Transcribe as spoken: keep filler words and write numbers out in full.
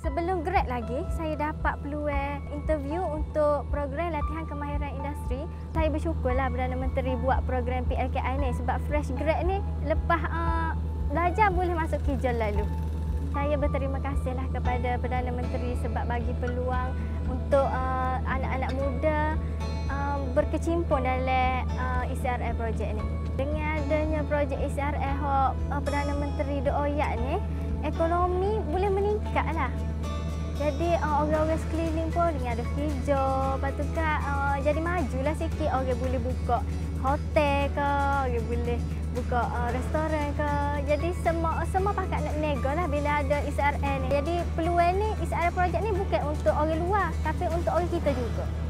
Sebelum grad lagi, saya dapat peluang interview untuk program latihan kemahiran industri. Saya bersyukurlah Perdana Menteri buat program P L K I ni sebab fresh grad ni lepas uh, belajar boleh masuk kerja lalu. Saya berterima kasihlah kepada Perdana Menteri sebab bagi peluang untuk uh, anak-anak muda uh, berkecimpung dalam uh, E C R L projek ni. Dengan adanya projek E C R L uh, Perdana Menteri doayak ni, ekonomi boleh meningkatlah. Jadi uh, orang-orang sekeliling pun dengan ada hijau, lepas tu kan uh, jadi majulah sikit. Orang boleh buka hotel ke, orang boleh buka uh, restoran ke. Jadi semua semua pakat nak nego lah bila ada E C R L ni. Jadi peluang ni, E C R L projek ni bukan untuk orang luar tapi untuk orang kita juga.